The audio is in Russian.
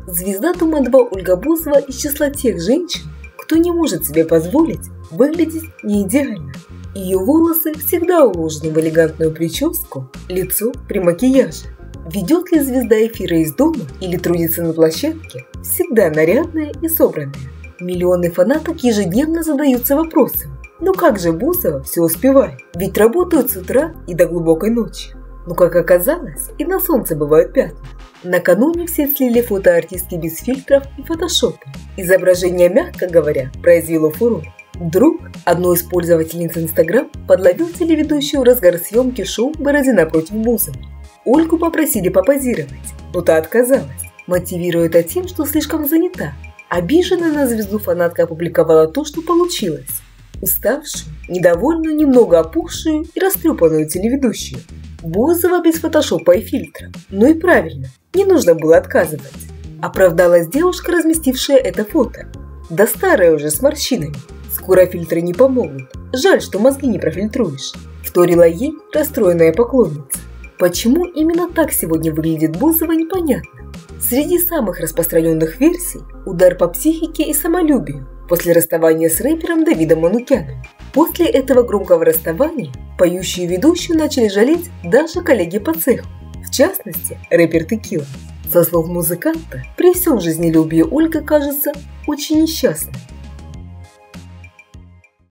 Звезда Дома-2 Ольга Бузова из числа тех женщин, кто не может себе позволить выглядеть не идеально. Ее волосы всегда уложены в элегантную прическу, лицо при макияже. Ведет ли звезда эфира из дома или трудится на площадке, всегда нарядная и собранная. Миллионы фанаток ежедневно задаются вопросом: ну как же Бузова все успевает? Ведь работают с утра и до глубокой ночи. Но как оказалось, и на солнце бывают пятна. Накануне все слили фото артистки без фильтров и фотошопа. Изображение, мягко говоря, произвело фурор. Вдруг одной из пользовательниц Instagram подловил телеведущую в разгар съемки шоу «Бородина против Бузовой». Ольгу попросили попозировать, но та отказалась, мотивируя это тем, что слишком занята. Обиженная на звезду фанатка опубликовала то, что получилось. Уставшую, недовольную, немного опухшую и растрепанную телеведущую. Бузова без фотошопа и фильтра. Ну и правильно, не нужно было отказывать. Оправдалась девушка, разместившая это фото. Да старая уже, с морщинами. Скоро фильтры не помогут. Жаль, что мозги не профильтруешь. Вторила ей расстроенная поклонница. Почему именно так сегодня выглядит Бузова, непонятно. Среди самых распространенных версий – удар по психике и самолюбию после расставания с рэпером Давидом Манукяном. После этого громкого расставания поющую ведущую начали жалеть даже коллеги по цеху, в частности, рэпер Текила. Со слов музыканта, при всем жизнелюбии Ольга кажется очень несчастной.